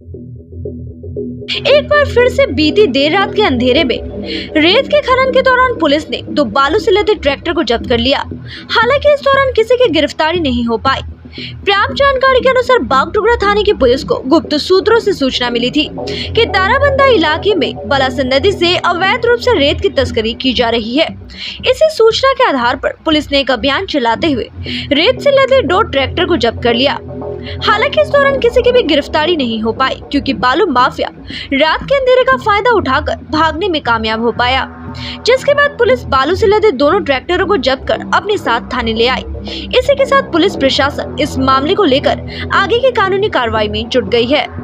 एक बार फिर से बीती देर रात के अंधेरे में रेत के खनन के दौरान पुलिस ने 2 बालू से लदे ट्रैक्टर को जब्त कर लिया। हालांकि इस दौरान किसी की गिरफ्तारी नहीं हो पाई। प्राप्त जानकारी के अनुसार बागडोगरा थाने की पुलिस को गुप्त सूत्रों से सूचना मिली थी कि ताराबंदा इलाके में बलासन नदी से अवैध रूप से रेत की तस्करी की जा रही है। इसी सूचना के आधार पर पुलिस ने एक अभियान चलाते हुए रेत से लदे 2 ट्रैक्टर को जब्त कर लिया। हालांकि इस दौरान किसी की भी गिरफ्तारी नहीं हो पाई, क्योंकि बालू माफिया रात के अंधेरे का फायदा उठाकर भागने में कामयाब हो पाया। जिसके बाद पुलिस बालू से लदे दोनों ट्रैक्टरों को जब्त कर अपने साथ थाने ले आई। इसी के साथ पुलिस प्रशासन इस मामले को लेकर आगे की कानूनी कार्रवाई में जुट गई है।